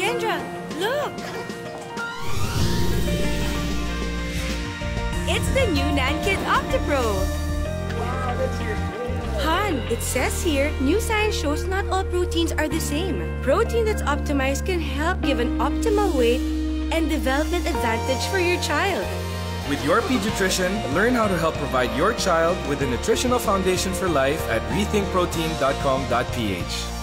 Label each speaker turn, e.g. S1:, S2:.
S1: Kendra, look! It's the new Nankid Optipro!
S2: Wow, that's your
S1: Han, it says here, new science shows not all proteins are the same. Protein that's optimized can help give an optimal weight and development advantage for your child.
S3: With your pediatrician, learn how to help provide your child with a nutritional foundation for life at rethinkprotein.com.ph.